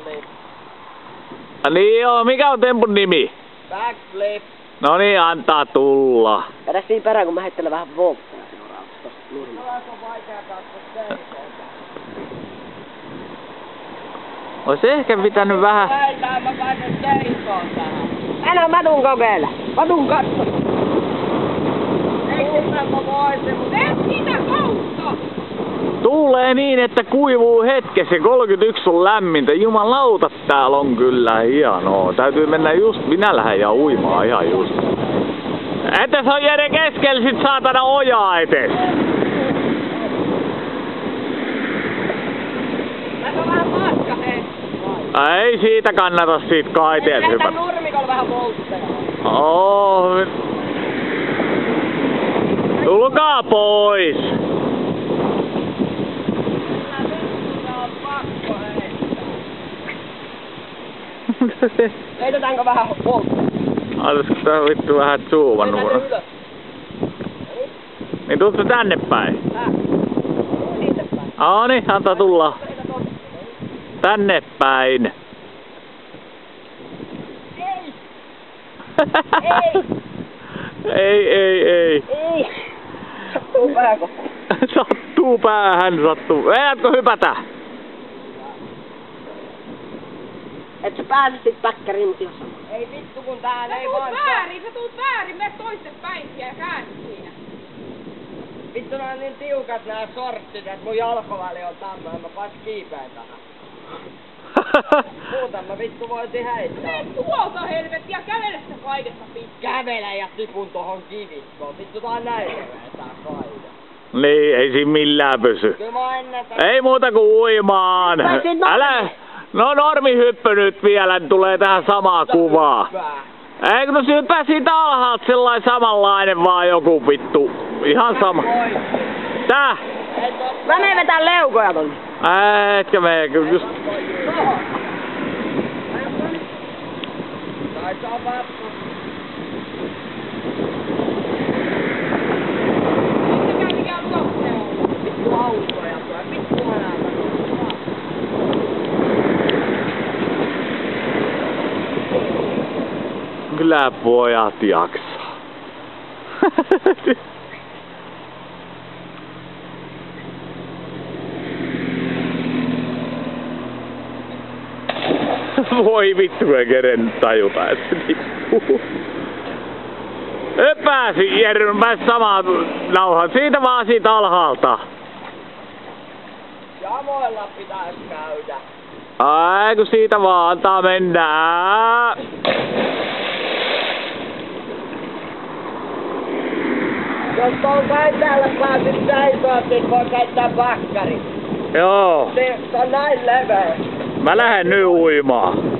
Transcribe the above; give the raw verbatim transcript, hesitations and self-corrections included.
Backflip. Niin joo, mikä on tempun nimi? Backflip. No niin, antaa tulla. Vedä siinä perään, kun mä heittelen vähän voltteja seuraavaksi tosta nurmia. Tuolla on vaikea katsoa seikolta. Ois ehkä pitänyt vähän... Lähetään mä pääsen seisoon tähän. Älä mä tuun kokeilla. Mä tuun katso. Eikö sitä mä voisin, mut... Et sitä kautta! Tuulee niin, että kuivuu hetkessä. kolmekymmentäyksi on lämmintä. Jumalauta, täällä on kyllä hienoa. Täytyy mennä just, minä lähden ja uimaan ihan just. Että se on Jere keskellä sit saatana ojaa etes. Tässä on vähän matka, hei. Ei siitä kannata siitä kaiteelta hypätä. Lähetään nurmikolla vähän voltteja. Oh. Tulkaa pois! Heitetäänkö vähän voltteja? Olisiko tää vittu vähän zoomannut? Mennään ylös. Niin tuutko tänne päin? Tää. Sinne päin. Aa niin, antaa tulla. Tänne päin. Ei! ei, ei, ei. Ei! Sattuu pääkö? Sattuu päähän, sattuu. Vedätkö hypätä? Et sä pääse sit päkkäriin, mut jos on. Ei vittu kun täällä Sä ei tuut vaan... väärin, sä tuut väärin, mene toistepäin ja käänny siinä. Vittu nää on niin tiukat nää sortsit, et mun jalkoväli on tämmönen, mä pais kiipeen tähän. Muuten mä vittu voisin heittää. Mene tuolta helvettiä, kävele sä kaikessa pitkin. Kävele ja tipun tohon kivikkoon. Vittu tää on näin tää kaide. Niin, ei siinä millään pysy. Kyllä mä ennätä. Ei muuta kuin uimaan. Älä... No normihyppy nyt vielä, tulee tähän samaa kuvaa. Eikö no hyppää siitä alhaalta sellainen samanlainen vaan joku vittu. Ihan sama. Tää? Mä menen vetää leukoja tonne. Etkä mene, kyllä just... Taitaa vappu. Mikä mikä tuossa on? Vittu autoja tulee. Vittu mä näen. Kyllä pojat jaksaa. Voi vittu, en kerennyt tajuta, että se tippuu. Pääsi, Jere, pääsi samaan nauhaan. Siitä vaan siitä alhaalta. Samoilla pitäis käydä. Ai kun siitä vaan antaa mennä. Jos tuon käyttäjällä pääsit seisoa, niin voi käyttää bakkari. Joo. Se, se on näin leveä. Mä lähden nyt uimaan.